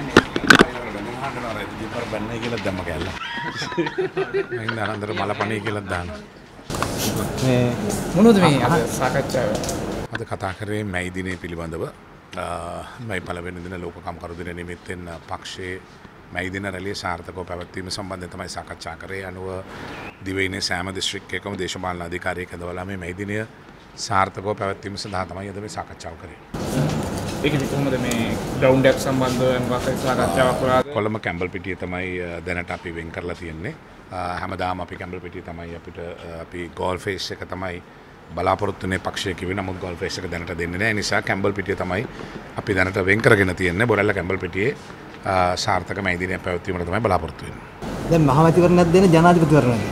බන්නේ කියලා දැම්ම කැල්ල. මම අනන්තර මලපණී කියලා දානවා. මේ මොනවද මේ අද සාකච්ඡාව? අද කතා කරේ මැයි දිනේ පිළිබඳව. මැයි පළවෙනි දින ලෝක කම්කරු දින නිමිත්තෙන් පක්ෂයේ මැයි දින රැළිය සාර්ථකව පැවැත්වීම සම්බන්ධයෙන් තමයි සාකච්ඡා කරේ. අනුව දිවයිනේ සෑම දිස්ත්‍රික්කයකම දේශපාලන අධිකාරියෙක් ඇඳවලා මේ මැයි දිනය සාර්ථකව පැවැත්වීම සඳහා තමයි අද මේ සාකච්ඡාව කරේ. ඒකද කොහොමද මේ ග්‍රවුන්ඩ් එක සම්බන්ධව මොකක්ද සාකච්ඡාවක් කරාද? කොළඹ කැම්බල් පිටිය තමයි දැනට අපි වෙන් කරලා තියෙන්නේ. හැමදාම අපි කැම්බල් පිටිය තමයි අපිට අපි ගෝල් ෆේස් එක තමයි බලාපොරොත්තු වෙන්නේ පක්ෂයේ කිව්වේ. නමුත් ගෝල් ෆේස් එක දැනට දෙන්නේ නැහැ. ඒ නිසා කැම්බල් පිටිය තමයි අපි දැනට වෙන් කරගෙන තියෙන්නේ. බොරැල්ල කැම්බල් පිටියේ සාර්ථක මැයි දිනය පැවැත්වීමට තමයි බලාපොරොත්තු වෙන්නේ. දැන් මහමැතිවරණයක් දෙන ජනාධිපතිවරණයක්.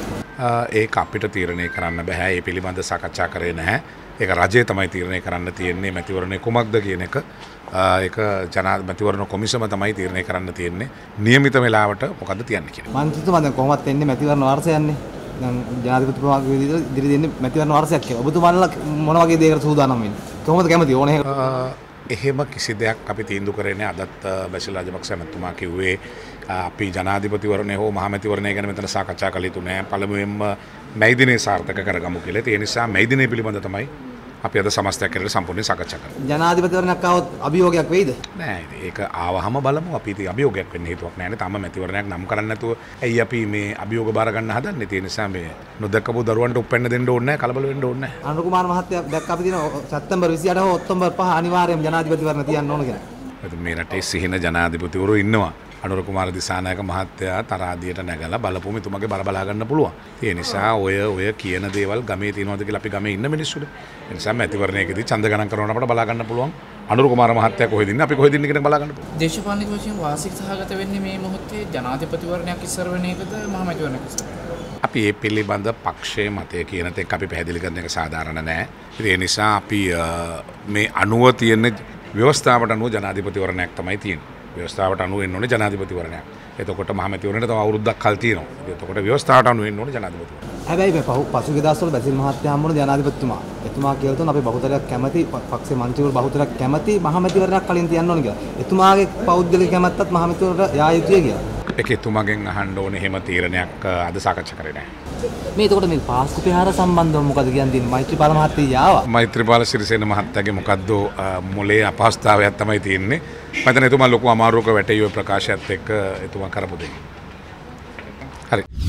ඒක අපිට තීරණය කරන්න බෑ. ඒ පිළිබඳ සාකච්ඡා කරේ නැහැ. ඒක රජය තමයි තීරණය කරන්න තියෙන්නේ මැතිවරණය කුමක්ද කියන එක. ඒක මැතිවරණ කොමිසම තමයි තීරණය කරන්න තියෙන්නේ. නියමිත වෙලාවට මොකද්ද තියන්නේ කියලා. මන්ත්‍රීතුමා දැන් කොහොමද එන්නේ මැතිවරණ වර්ෂය යන්නේ? දැන් ජනාධිපතිතුමාගේ විදිහට ඉදිරි දෙන්නේ මැතිවරණ වර්ෂයක් කියලා. ඔබතුමාලා මොන වගේ දෙයකට සූදානම් වෙන්නේ? කොහොමද කැමති ඕනේ? එහෙම කිසි දෙයක් අපි තීන්දුව කරේ නැහැ. අදත් බැසිල් රාජපක්ෂ මැතිතුමා කිව්වේ අපි ජනාධිපතිවරණය හෝ මහමැතිවරණය ගැන මෙතන සාකච්ඡා කළ යුතු නැහැ. පළමුවෙන්ම මැයි දිනේ සාර්ථක කරගමු කියලා. ඒ නිසා මැයි දිනේ පිළිබඳ තමයි අපි අද සමස්තයක් කරලා සම්පූර්ණ සාකච්ඡා කරමු. ජනාධිපතිවරණයක් ආවොත් අභියෝගයක් වෙයිද? නෑ ඒක ආවහම බලමු. අපි ඉතින් අභියෝගයක් වෙන්න හේතුවක් නෑනේ. තාම මැතිවරණයක් නම් කරන්නේ නැතුව ඇයි අපි මේ අභියෝග බාර ගන්න හදන්නේ? ඒ නිසා මේ නොදකපු දරුවන්ට උප්පැන්න දෙන්න ඕනේ නෑ. කලබල වෙන්න ඕනේ නෑ. අනුර කුමාර මහත්තයා දැක්ක අපි දින සැප්තැම්බර් 28 හෝ ඔක්තෝබර් 5 අනිවාර්යයෙන්ම ජනාධිපතිවරණ තියන්න ඕන කියලා. මේ රටේ සිහින ජනාධිපතිවරු ඉන්නවා. අනුර කුමාර දිසානායක මහත්තයා තරාදියට නැගලා බලපුවම එතුමාගේ බර බලා ගන්න පුළුවන්. ඒ නිසා ඔය කියන දේවල් ගමේ තියෙනවද කියලා අපි ගමේ ඉන්න මිනිස්සුද. ඒ නිසා මැතිවරණයකදී ඡන්ද ගණන් කරනකොට අපිට බලා ගන්න පුළුවන්. අනුර කුමාර මහත්තයා කොහෙද ඉන්නේ අපි කොහෙද ඉන්නේ කියන බලා ගන්න පුළුවන්. දේශපාලනික වශයෙන් වාසික සහගත වෙන්නේ මේ මොහොතේ ජනාධිපතිවරණයක් ඉස්සර වෙන එකද මහමැතිවරණයක් ඉස්සර? අපි මේ පිළිබඳ පක්ෂයේ මතය කියන තෙක් අපි පැහැදිලි කරන එක සාධාරණ නැහැ. ඒ නිසා අපි මේ අනුව තියෙන ව්‍යවස්ථාවට අනුව ජනාධිපතිවරණයක් තමයි තියෙන්නේ. ව්‍යවස්ථාවට අනුව එන්න ඕනේ ජනාධිපතිවරණයක්. එතකොට මහමැතිවරණයට තව අවුරුද්දක් කල් තියෙනවා. එතකොට ව්‍යවස්ථාවට අනුව එන්න ඕනේ ජනාධිපතිවරණයක්. හැබැයි මේ පසුගිය දවස්වල බැසිල් මහත්තයා හම්බුන ජනාධිපතිතුමා. එතුමා කියලා තුන අපි බහුතරයක් කැමති පක්ෂේ මන්ත්‍රීවරු බහුතරයක් කැමති මහමැතිවරණයක් කලින් තියන්න ඕනේ කියලා. එතුමාගේ පෞද්ගලික කැමැත්තත් මහමැතිවරණයට යා යුතුය කියලා. ඒක එතුමාගෙන් අහන්න ඕනේ එහෙම තීරණයක් අද සාකච්ඡා කරේ නැහැ. මේ එතකොට මේ පාස්කු ප්‍රහාර සම්බන්ධව මොකද කියන්නේ? මෛත්‍රීපාල මහත්තයා ආවා. මෛත්‍රීපාල සිරිසේන මහත්තයාගේ මොකද්ද මොලේ අපහසුතාවයක් තමයි තියෙන්නේ. මම හිතන්නේ එතුමා ලොකු අමාරුවක වැටේ ඔය ප්‍රකාශයත් එක්ක එතුමා කරපු දෙයක්. හරි.